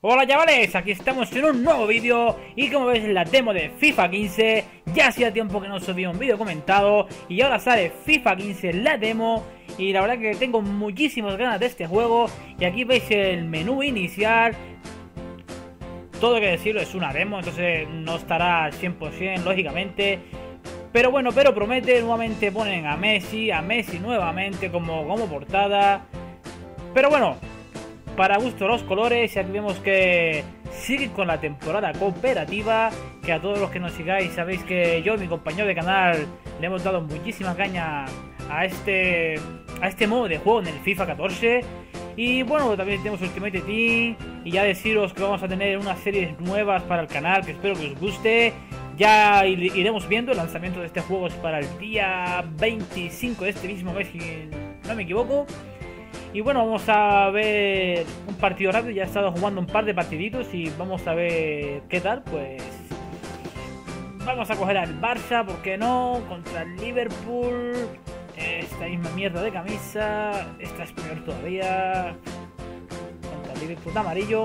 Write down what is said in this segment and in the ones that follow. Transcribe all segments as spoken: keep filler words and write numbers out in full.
Hola chavales, aquí estamos en un nuevo vídeo y como veis la demo de FIFA quince. Ya hacía tiempo que no subía un vídeo comentado y ahora sale FIFA quince la demo. Y la verdad que tengo muchísimas ganas de este juego. Y aquí veis el menú inicial. Todo hay que decirlo, es una demo, entonces no estará al cien por cien lógicamente. Pero bueno, pero promete. Nuevamente ponen a Messi, a Messi nuevamente como, como portada. Pero bueno, para gusto los colores. Y aquí vemos que sigue con la temporada cooperativa, que a todos los que nos sigáis sabéis que yo y mi compañero de canal le hemos dado muchísima caña a este a este modo de juego en el FIFA catorce. Y bueno, también tenemos Ultimate Team. Y ya deciros que vamos a tener unas series nuevas para el canal que espero que os guste. Ya iremos viendo. El lanzamiento de este juego es para el día veinticinco de este mismo mes, si no me equivoco. Y bueno, vamos a ver un partido rápido. Ya he estado jugando un par de partiditos y vamos a ver qué tal. Pues vamos a coger al Barça, ¿por qué no? Contra el Liverpool. Esta misma mierda de camisa. Esta es peor todavía. Contra el Liverpool de amarillo.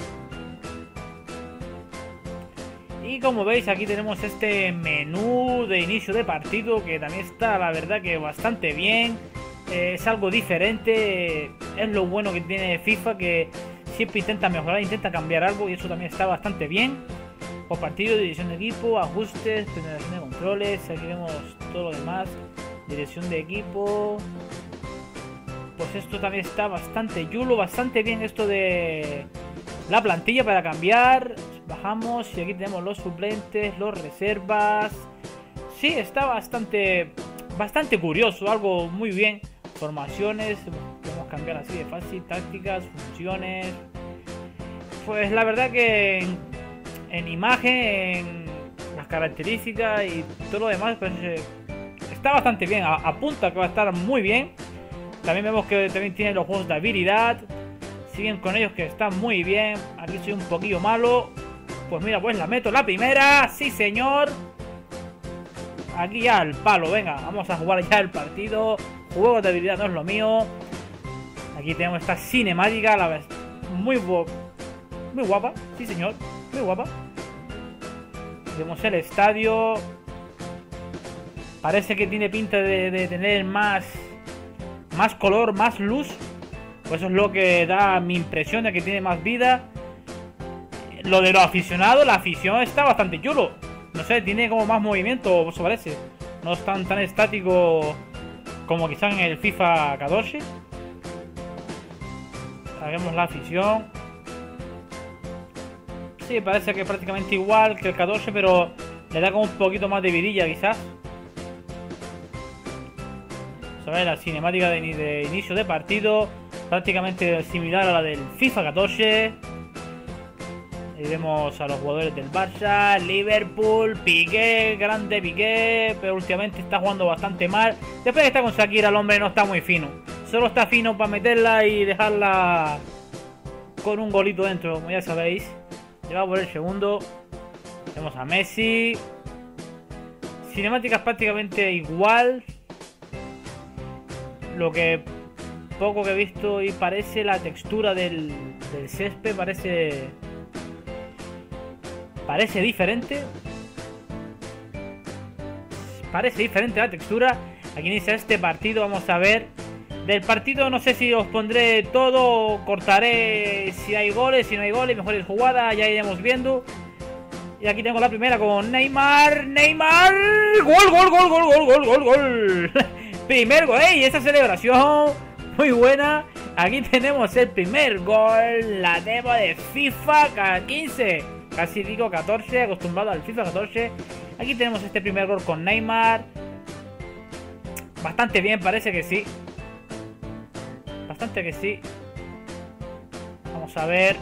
Y como veis aquí tenemos este menú de inicio de partido, que también está la verdad que bastante bien. Eh, es algo diferente, es lo bueno que tiene FIFA, que siempre intenta mejorar, intenta cambiar algo, y eso también está bastante bien. Por partido, dirección de equipo, ajustes, penetración de controles, aquí vemos todo lo demás, dirección de equipo. Pues esto también está bastante chulo, bastante bien esto de la plantilla para cambiar. Bajamos y aquí tenemos los suplentes, los reservas. Sí, está bastante, bastante curioso, algo muy bien. Formaciones, podemos cambiar así de fácil, tácticas, funciones. Pues la verdad que en, en imagen, en las características y todo lo demás, pues eh, está bastante bien, apunta que va a estar muy bien. También vemos que también tiene los juegos de habilidad, siguen con ellos que están muy bien. Aquí soy un poquillo malo, pues mira, pues la meto la primera, sí señor. Aquí ya al palo, venga, vamos a jugar ya el partido. Juegos de habilidad no es lo mío. Aquí tenemos esta cinemática, la verdad, muy, muy guapa, sí señor, muy guapa. Vemos el estadio. Parece que tiene pinta de, de tener más, más color, más luz. Pues eso es lo que da mi impresión de que tiene más vida. Lo de los aficionados, la afición está bastante chulo. No sé, tiene como más movimiento, eso parece. No es tan, tan estático como quizá en el FIFA catorce. Sabemos la afición. Sí, parece que es prácticamente igual que el catorce, pero le da como un poquito más de vidilla quizás. ¿Sabes? La cinemática de, de inicio de partido, prácticamente similar a la del FIFA catorce. Ahí vemos a los jugadores del Barça, Liverpool, Piqué, grande Piqué, pero últimamente está jugando bastante mal. Después de que está con Shakira, el hombre no está muy fino. Solo está fino para meterla y dejarla con un golito dentro, como ya sabéis. Lleva por el segundo. Vemos a Messi. Cinemáticas prácticamente igual. Lo que poco que he visto y parece la textura del, del césped, parece... Parece diferente. Parece diferente la textura. Aquí inicia este partido. Vamos a ver. Del partido no sé si os pondré todo. Cortaré si hay goles, si no hay goles, mejores jugadas. Ya iremos viendo. Y aquí tengo la primera con Neymar. Neymar. Gol, gol, gol, gol, gol, gol, gol, gol. Primer gol. ¡Ey! Esa celebración. Muy buena. Aquí tenemos el primer gol. La demo de FIFA quince. Casi digo catorce, acostumbrado al FIFA catorce. Aquí tenemos este primer gol con Neymar. Bastante bien, parece que sí. Bastante que sí. Vamos a ver.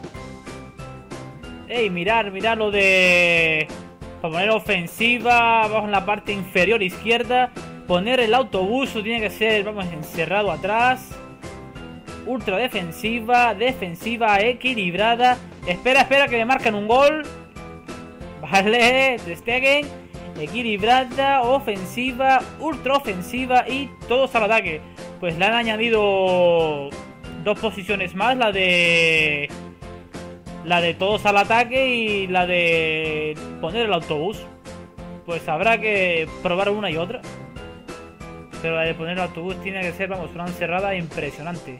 Ey, mirar, mirar lo de... Para poner ofensiva, abajo en la parte inferior izquierda. Poner el autobús, tiene que ser, vamos, encerrado atrás. Ultra defensiva, defensiva equilibrada. Espera, espera, que me marcan un gol. Vale, destaquen. Equilibrada, ofensiva, ultra ofensiva y todos al ataque. Pues le han añadido dos posiciones más, la de la de todos al ataque y la de poner el autobús. Pues habrá que probar una y otra. Pero la de poner el autobús tiene que ser, vamos, una encerrada impresionante.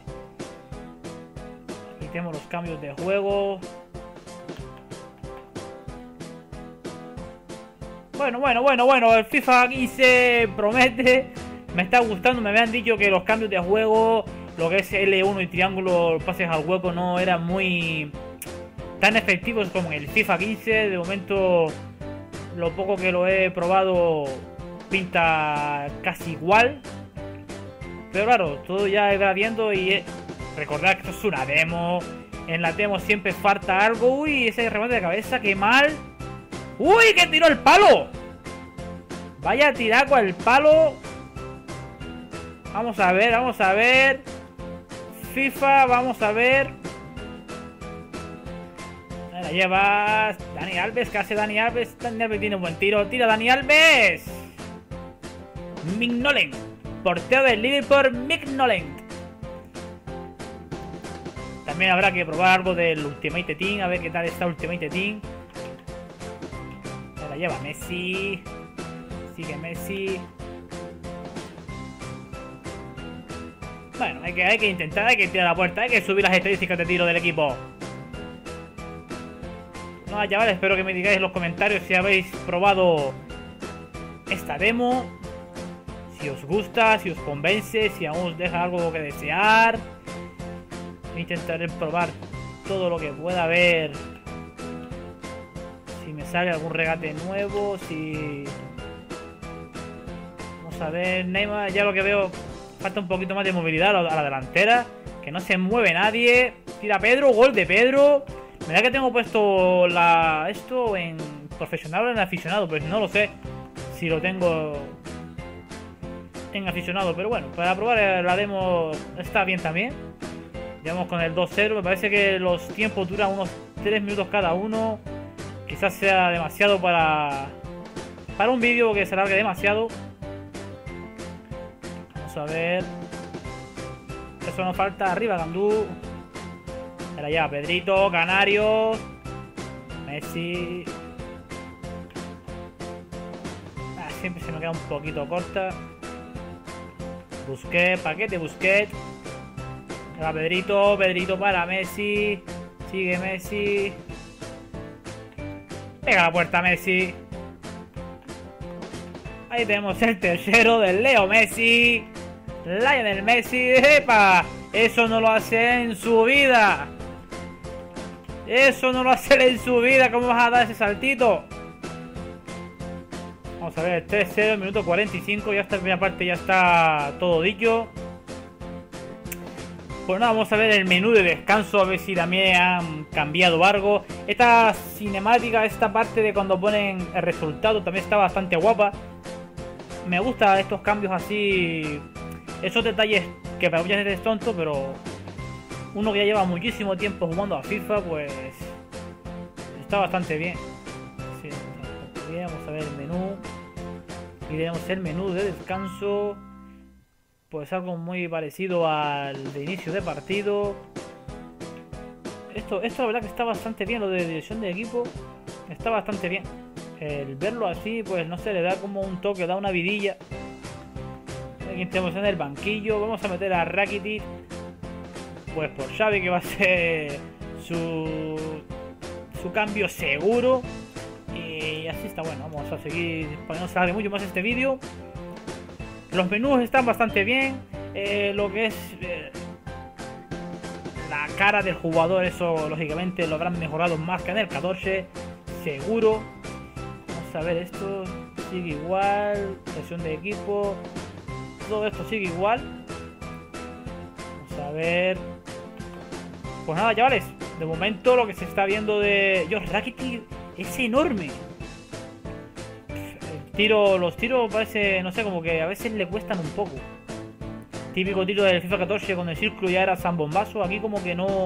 Aquí tenemos los cambios de juego. Bueno, bueno, bueno, bueno, el FIFA quince promete. Me está gustando, me habían dicho que los cambios de juego, lo que es L uno y triángulo, pases al hueco, no eran muy tan efectivos como en el FIFA quince. De momento, lo poco que lo he probado pinta casi igual. Pero claro, todo ya va viendo y recordad que esto es una demo. En la demo siempre falta algo. Uy, ese remate de cabeza, qué mal. ¡Uy, que tiró el palo! Vaya tiraco al palo. Vamos a ver, vamos a ver. FIFA, vamos a ver. Ahí la lleva Dani Alves, que hace Dani Alves. Dani Alves tiene un buen tiro. Tira Dani Alves. Mignolen. Portero del Liverpool, Mignolen. También habrá que probar algo del Ultimate Team. A ver qué tal está Ultimate Team. La lleva Messi. Sigue Messi. Bueno, hay que, hay que intentar, hay que tirar la puerta, hay que subir las estadísticas de tiro del equipo. No, chavales, espero que me digáis en los comentarios si habéis probado esta demo. Si os gusta, si os convence, si aún os deja algo que desear. Intentaré probar todo lo que pueda haber. Si me sale algún regate nuevo, si... Vamos a ver, Neymar, ya lo que veo, falta un poquito más de movilidad a la delantera. Que no se mueve nadie. Tira Pedro, gol de Pedro. Me da que tengo puesto la esto en profesional o en aficionado, pero no lo sé si lo tengo en aficionado. Pero bueno, para probar la demo está bien también. Llevamos con el dos cero, me parece que los tiempos duran unos tres minutos cada uno. Quizás sea demasiado para para un vídeo que se alargue demasiado. Vamos a ver. Eso nos falta. Arriba Gandú. Era ya Pedrito, Canario, Messi. Ah, siempre se me queda un poquito corta. Busquets, paquete Busquets. Era Pedrito, Pedrito para Messi. Sigue Messi. Pega la puerta Messi. Ahí tenemos el tercero del Leo Messi. Lionel Messi. ¡Epa! Eso no lo hace en su vida. Eso no lo hace en su vida. ¿Cómo vas a dar ese saltito? Vamos a ver, tres cero, minuto cuarenta y cinco. Ya esta primera parte ya está todo dicho. Pues nada, vamos a ver el menú de descanso. A ver si también han cambiado algo. Esta cinemática, esta parte de cuando ponen el resultado también está bastante guapa. Me gustan estos cambios así. Esos detalles que para muchas veces es tonto, pero uno que ya lleva muchísimo tiempo jugando a FIFA, pues está bastante bien. Sí, bien. Vamos a ver el menú. Y tenemos el menú de descanso. Pues algo muy parecido al de inicio de partido. Esto, esto la verdad que está bastante bien, lo de dirección de equipo. Está bastante bien. El verlo así, pues no sé, le da como un toque, da una vidilla. Aquí tenemos en el banquillo. Vamos a meter a Rakitic. Pues por Xavi, que va a ser su, su cambio seguro. Y así está bueno. Vamos a seguir para no salir mucho más este vídeo. Los menús están bastante bien. Eh, lo que es eh, la cara del jugador, eso lógicamente lo habrán mejorado más que en el catorce. Seguro. Vamos a ver esto. Sigue igual. Sesión de equipo. Todo esto sigue igual. Vamos a ver. Pues nada, chavales. De momento lo que se está viendo de Josh Rakitic es enorme. El tiro, los tiros parece, no sé, como que a veces le cuestan un poco. Típico tiro del FIFA catorce con el círculo ya era zambombazo. Aquí como que no...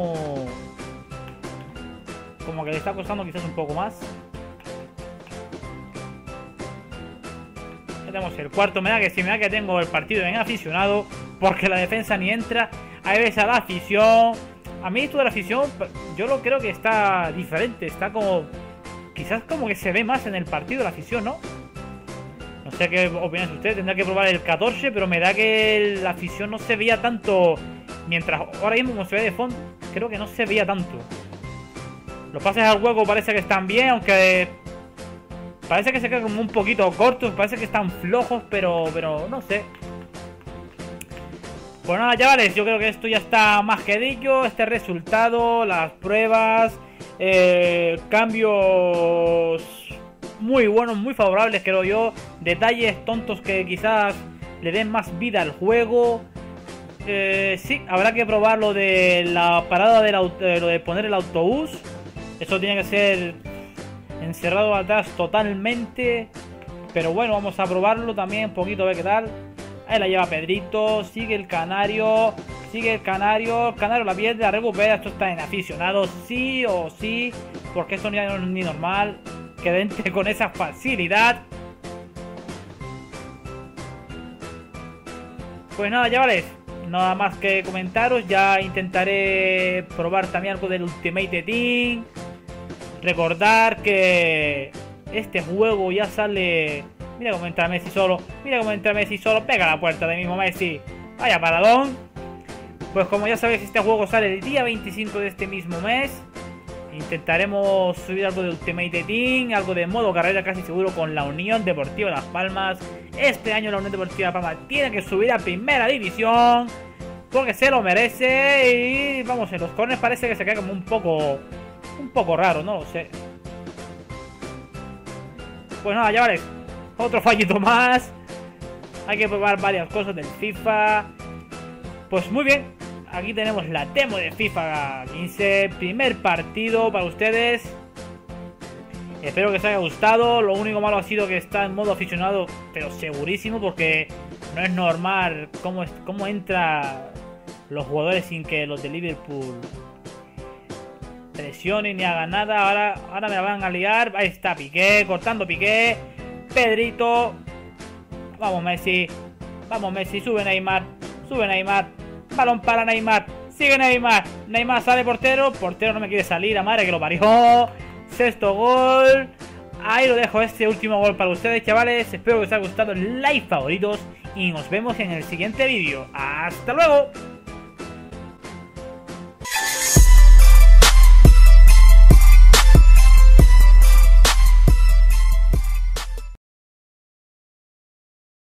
Como que le está costando quizás un poco más. Tenemos el cuarto. Me da que si me da que tengo el partido en aficionado, porque la defensa ni entra. Ahí ves a la afición. A mí esto de la afición yo lo creo que está diferente. Está como... Quizás como que se ve más en el partido la afición, ¿no? No sé qué opinan ustedes. Tendrá que probar el catorce, pero me da que la afición no se veía tanto. Mientras ahora mismo como se ve de fondo, creo que no se veía tanto. Los pases al hueco parece que están bien, aunque... Parece que se quedan como un poquito cortos. Parece que están flojos, pero, pero no sé. Pues nada, chavales, yo creo que esto ya está más que dicho. Este resultado, las pruebas, eh, cambios muy buenos, muy favorables, creo yo. Detalles tontos que quizás le den más vida al juego. Eh, sí, habrá que probar lo de la parada del auto, lo de poner el autobús. Eso tiene que ser encerrado atrás totalmente. Pero bueno, vamos a probarlo también un poquito, a ver qué tal. Ahí la lleva Pedrito, sigue el Canario, sigue el Canario, el Canario la pierde, la recupera. Esto está en aficionados, sí o sí, porque esto ya no es ni normal que entre con esa facilidad. Pues nada, chavales, nada más que comentaros. Ya intentaré probar también algo del Ultimate Team. Recordar que este juego ya sale... Mira cómo entra Messi solo. Mira cómo entra Messi solo. Pega la puerta de mismo Messi. Vaya paradón. Pues como ya sabéis, este juego sale el día veinticinco de este mismo mes. Intentaremos subir algo de Ultimate Team, algo de modo carrera casi seguro con la Unión Deportiva Las Palmas. Este año la Unión Deportiva Las Palmas tiene que subir a primera división, porque se lo merece. Y vamos, en los corners parece que se queda como un poco... Un poco raro, no lo sé. Pues nada, chavales. Otro fallito más. Hay que probar varias cosas del FIFA. Pues muy bien. Aquí tenemos la demo de FIFA quince. Primer partido para ustedes. Espero que os haya gustado. Lo único malo ha sido que está en modo aficionado, pero segurísimo, porque no es normal cómo, es, cómo entra los jugadores sin que los de Liverpool presionen ni hagan nada. Ahora, ahora me la van a liar. Ahí está Piqué, cortando Piqué. Pedrito. Vamos Messi. Vamos Messi. Sube Neymar. Sube Neymar. Balón para Neymar. Sigue Neymar. Neymar sale portero. Portero no me quiere salir. A madre que lo parió. Sexto gol. Ahí lo dejo, este último gol para ustedes, chavales. Espero que os haya gustado. Like, favoritos. Y nos vemos en el siguiente vídeo. ¡Hasta luego!